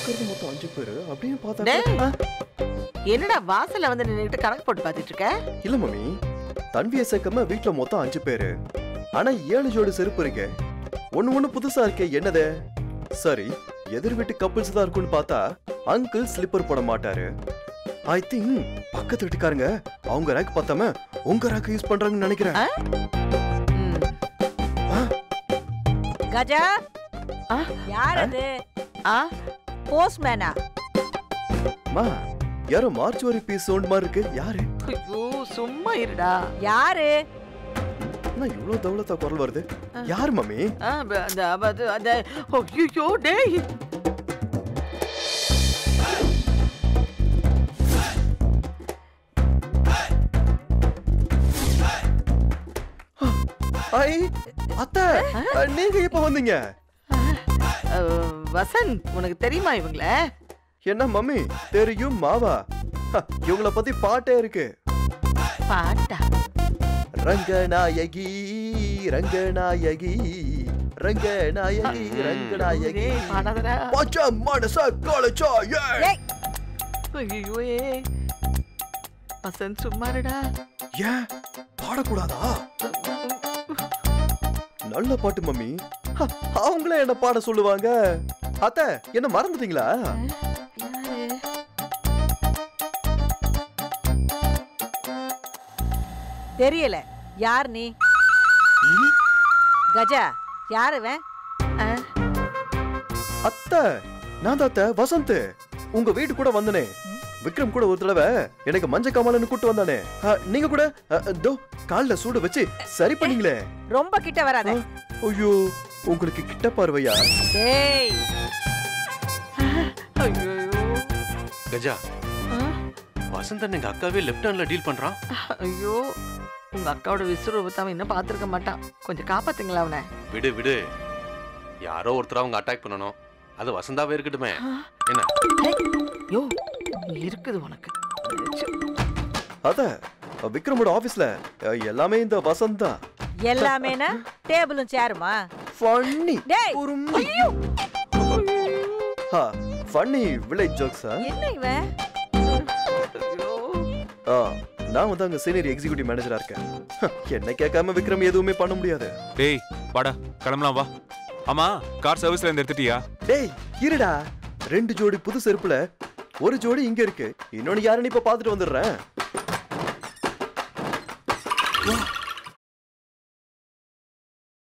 இருக்கிறது மொத்தம் 5 பேரு. அப்படியே பார்த்தா என்னடா வாசல்ல வந்து நின்னுட்டு கணக்கு போட்டு பாத்துட்டு இருக்க? இல்ல மம்மி, தன்வியை சேர்க்காம வீட்டுல மொத்தம் 5 பேரு. ஆனா 7 ஜோடி செருப்பு இருக்கு. ஒண்ணு புதுசா இருக்கே, என்னது? சரி, எதிர் வீட்டு கப்பிள்ஸ் தான் இருக்கும்னு பார்த்தா அங்கிள் ஸ்லிப்பர் போட மாட்டாரு. ஐ திங்க் பக்கத்து வீட்டுக்காரங்க அவங்க ரேக் பார்த்தாம உங்க ரேக் யூஸ் பண்றாங்கன்னு நினைக்கிறேன். கஜா, யார் அது? போஸ்ட்மேனா? மா, யாரோ மார்ச்சுவரி பீஸ் சவுண்ட் மாதிரி இருக்கு. யாரு? ஐயோ சும்மா இருடா. யாரு? நான் இவ்வளவு தவளத்தா குரல் வருது. யார் மம்மி? ஐயோ டேய், ஐ அத்தை, நீங்க எப்ப வந்தீங்க? வசந்த், உனக்கு தெரியுமா இவங்கள? என்ன மம்மி தெரியும் மாவா? இவங்கள பத்தி பாட்டே இருக்கு. பாட்டா? ரங்கநாயகி ரங்கநாயகி ரங்கநாயகி ரங்கநாயகி பாடாதடா. பச்சை மனச காலச்சா. ஐயோ வசந்த் சும்மா இருடா. ஏன் பாடக்கூடாதா? நல்ல பாட்டு மம்மி. அவங்களே என்ன பாட சொல்லுவாங்க. அத்தை, என்ன மறந்துட்டீங்களா? தெரியல. யார் நீ? கஜா, யாருவன்? அத்தை, நான் தான் அத்தை, வசந்த். உங்க வீட்டு கூட வந்தனே. விக்ரம் கூட ஒரு தடவை எனக்கு மஞ்ச காமாலன்னு கூட்டு வந்தானே. நீங்க கூட தோ கால்ல சூடு வச்சு சரி பண்ணீங்களே. ரொம்ப கிட்ட வராத. ஐயோ, உங்களுக்கு கிட்ட பார்வையா? டேய், ஐயோ கஜா, வசந்தன் எங்க அக்காவே லெஃப்ட் ஹேண்ட்ல டீல் பண்றான். ஐயோ, உங்க அக்காவோட விசுரூபத்தை அவன் இன்னும் பாத்துருக்க மாட்டான். கொஞ்சம் காப்பாத்துங்களா அவனை. விடு விடு, யாரோ ஒருத்தர் அவங்க அட்டாக் பண்ணணும். அது வசந்தாவே இருக்கட்டுமே. என்ன யோ இருக்குது உனக்கு? அத விக்ரமோட ஆபீஸ்ல எல்லாமே இந்த வசந்த் தான். எல்லாமேனா டேபிளும் சேருமா? ஃபன்னி. டேய், ஐயோ, ஃபன்னி வில்லேஜ் ஜோக்ஸா? என்ன இவன்? நான் வந்து அங்க சீனியர் எக்ஸிகியூட்டிவ் மேனேஜரா இருக்கேன். என்ன கேட்காம விக்ரம் எதுவுமே பண்ண முடியாது. டேய் வாடா, கிளம்பலாம் வா. ஆமா, கார் சர்வீஸ்ல இருந்து எடுத்துட்டியா? டேய் இருடா, 2 ஜோடி புது செருப்புல ஒரு ஜோடி இங்க இருக்கு. இன்னொன்னு யாருன்னு இப்ப பாத்துட்டு வந்துடுறேன்.